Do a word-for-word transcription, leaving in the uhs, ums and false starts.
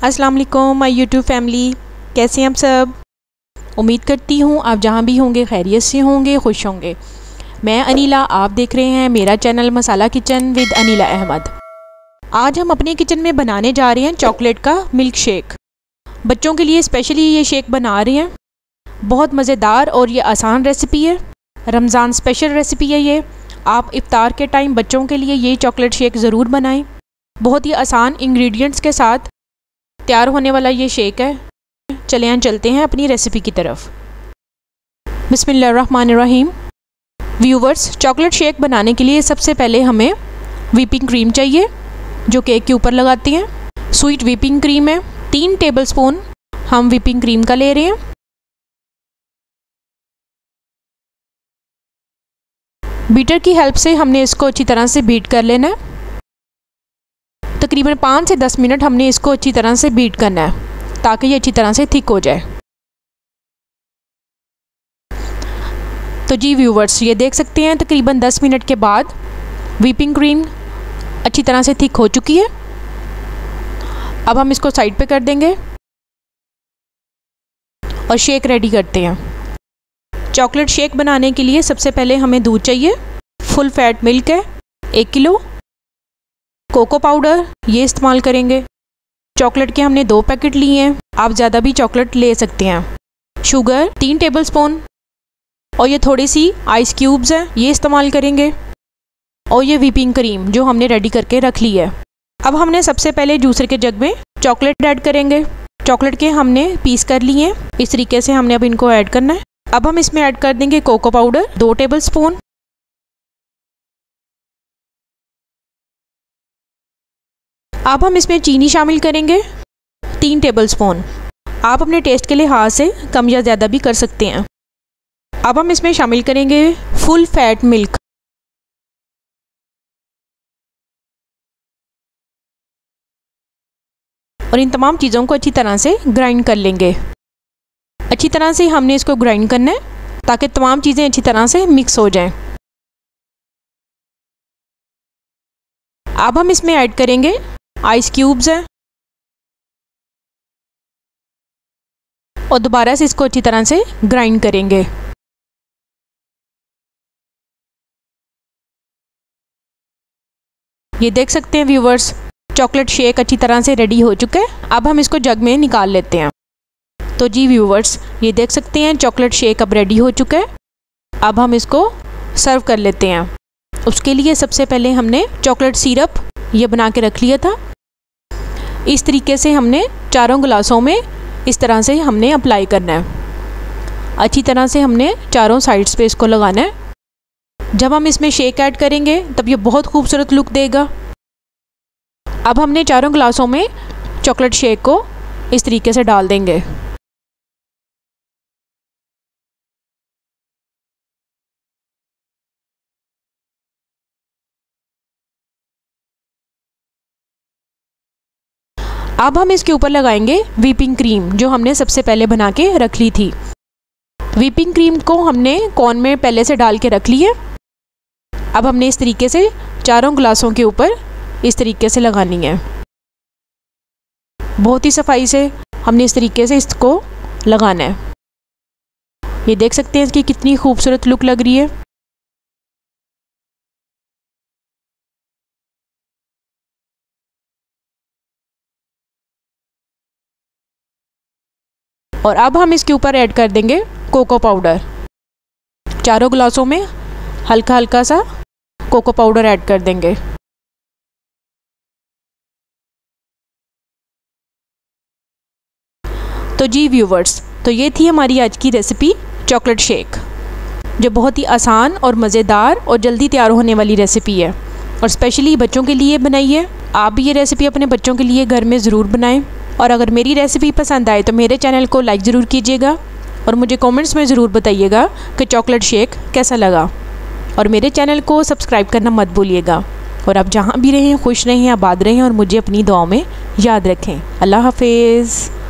अस्सलाम वालेकुम my YouTube family, कैसे हैं आप सब। उम्मीद करती हूँ आप जहाँ भी होंगे खैरियत से होंगे, खुश होंगे। मैं अनीला, आप देख रहे हैं मेरा channel Masala kitchen with Anila Ahmad. आज हम अपने किचन में बनाने जा रहे हैं चॉकलेट का मिल्क शेक। बच्चों के लिए स्पेशली ये शेक बना रहे हैं। बहुत मज़ेदार और ये आसान रेसिपी है। रमज़ान स्पेशल रेसिपी है ये। आप इफ्तार के टाइम बच्चों के लिए ये चॉकलेट शेक ज़रूर बनाएं। बहुत ही आसान इंग्रेडिएंट्स के साथ तैयार होने वाला ये शेक है। चले हम चलते हैं अपनी रेसिपी की तरफ। बिस्मिल्लाहिर्रहमानिर्रहीम। व्यूवर्स, चॉकलेट शेक बनाने के लिए सबसे पहले हमें व्हिपिंग क्रीम चाहिए जो केक के ऊपर लगाते हैं। स्वीट व्हिपिंग क्रीम है, तीन टेबलस्पून हम व्हिपिंग क्रीम का ले रहे हैं। बीटर की हेल्प से हमने इसको अच्छी तरह से बीट कर लेना है। तकरीबन पाँच से दस मिनट हमने इसको अच्छी तरह से बीट करना है ताकि ये अच्छी तरह से थिक हो जाए। तो जी व्यूवर्स, ये देख सकते हैं तकरीबन दस मिनट के बाद व्हिपिंग क्रीम अच्छी तरह से थिक हो चुकी है। अब हम इसको साइड पे कर देंगे और शेक रेडी करते हैं। चॉकलेट शेक बनाने के लिए सबसे पहले हमें दूध चाहिए। फुल फैट मिल्क है एक किलो। कोको पाउडर ये इस्तेमाल करेंगे। चॉकलेट के हमने दो पैकेट लिए हैं, आप ज़्यादा भी चॉकलेट ले सकते हैं। शुगर तीन टेबलस्पून और ये थोड़ी सी आइस क्यूब्स हैं, ये इस्तेमाल करेंगे। और ये व्हिपिंग क्रीम जो हमने रेडी करके रख ली है। अब हमने सबसे पहले जूसर के जग में चॉकलेट ऐड करेंगे। चॉकलेट के हमने पीस कर लिए हैं, इस तरीके से हमने अब इनको ऐड करना है। अब हम इसमें ऐड कर देंगे कोको पाउडर दो टेबलस्पून। अब हम इसमें चीनी शामिल करेंगे तीन टेबलस्पून। आप अपने टेस्ट के लिहाज से कम या ज़्यादा भी कर सकते हैं। अब हम इसमें शामिल करेंगे फुल फैट मिल्क। और इन तमाम चीज़ों को अच्छी तरह से ग्राइंड कर लेंगे। अच्छी तरह से हमने इसको ग्राइंड करना है ताकि तमाम चीज़ें अच्छी तरह से मिक्स हो जाएं। अब हम इसमें ऐड करेंगे आइस क्यूब्स हैं और दोबारा से इसको अच्छी तरह से ग्राइंड करेंगे। ये देख सकते हैं व्यूवर्स, चॉकलेट शेक अच्छी तरह से रेडी हो चुका है। अब हम इसको जग में निकाल लेते हैं। तो जी व्यूवर्स, ये देख सकते हैं चॉकलेट शेक अब रेडी हो चुका है। अब हम इसको सर्व कर लेते हैं। उसके लिए सबसे पहले हमने चॉकलेट सिरप ये बना के रख लिया था। इस तरीके से हमने चारों गिलासों में इस तरह से हमने अप्लाई करना है। अच्छी तरह से हमने चारों साइड्स पे इसको लगाना है। जब हम इसमें शेक ऐड करेंगे तब ये बहुत खूबसूरत लुक देगा। अब हमने चारों गिलासों में चॉकलेट शेक को इस तरीके से डाल देंगे। अब हम इसके ऊपर लगाएंगे व्हिपिंग क्रीम जो हमने सबसे पहले बना के रख ली थी। व्हिपिंग क्रीम को हमने कॉर्न में पहले से डाल के रख ली है। अब हमने इस तरीके से चारों गिलासों के ऊपर इस तरीके से लगानी है। बहुत ही सफाई से हमने इस तरीके से इसको लगाना है। ये देख सकते हैं इसकी कितनी खूबसूरत लुक लग रही है। और अब हम इसके ऊपर ऐड कर देंगे कोको पाउडर। चारों गिलासों में हल्का हल्का सा कोको पाउडर ऐड कर देंगे। तो जी व्यूवर्स, तो ये थी हमारी आज की रेसिपी चॉकलेट शेक, जो बहुत ही आसान और मज़ेदार और जल्दी तैयार होने वाली रेसिपी है और स्पेशली बच्चों के लिए बनाई है। आप भी ये रेसिपी अपने बच्चों के लिए घर में ज़रूर बनाएं। और अगर मेरी रेसिपी पसंद आए तो मेरे चैनल को लाइक ज़रूर कीजिएगा और मुझे कमेंट्स में ज़रूर बताइएगा कि चॉकलेट शेक कैसा लगा। और मेरे चैनल को सब्सक्राइब करना मत भूलिएगा। और आप जहाँ भी रहें खुश रहें, आबाद रहें और मुझे अपनी दुआओं में याद रखें। अल्लाह हाफिज़।